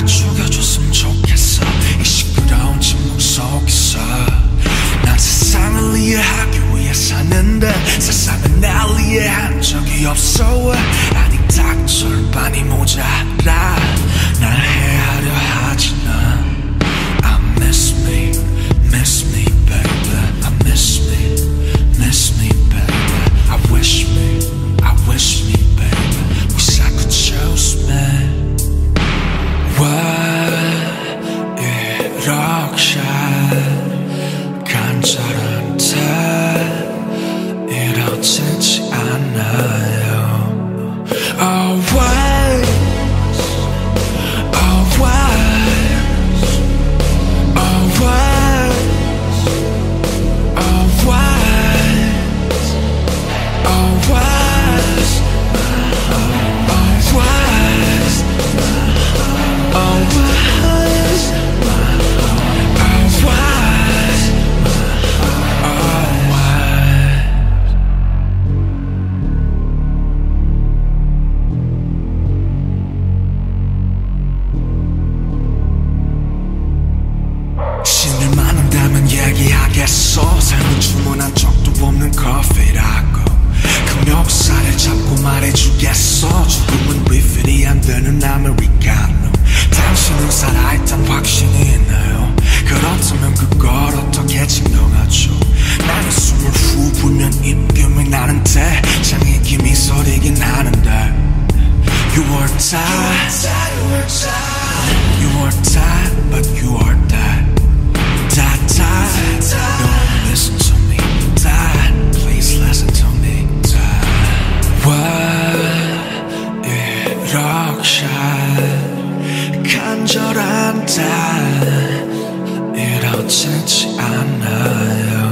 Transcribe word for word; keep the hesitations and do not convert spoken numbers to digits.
죽여줬으면 좋겠어. 이 시끄러운 침묵 속에서 난 세상을 이해하기 위해 사는데 세상은 날 이해한 적이 없어. 아니 딱 절반이 모자라 날 이해하려 하지는. I miss me, miss me baby. I miss me, miss me baby. I wish me, I wish me baby. Wish I could choose me. 왜 이렇게 간절한데 이렇지 않아요. Always, always, always, always, always, always, always. 신을 만난다면 얘기하겠어. 삶은 주문한 적도 없는 커피라고. 그 멱살을 잡고 말해주겠어. 죽음은 리필이 안 되는 아메리카노. 당신은 살아있단 확신이 있나요? 그렇다면 그걸 어떻게 증명하죠? 나는 숨을 후 불면 입김이 나는데 장의 김이 서리긴 하는데. You are tired, you are tired, but you are dead. Dad, dad, don't listen to me. Dad, please listen to me. Dad, 왜 이렇게 간절한데 이렇지 않아요.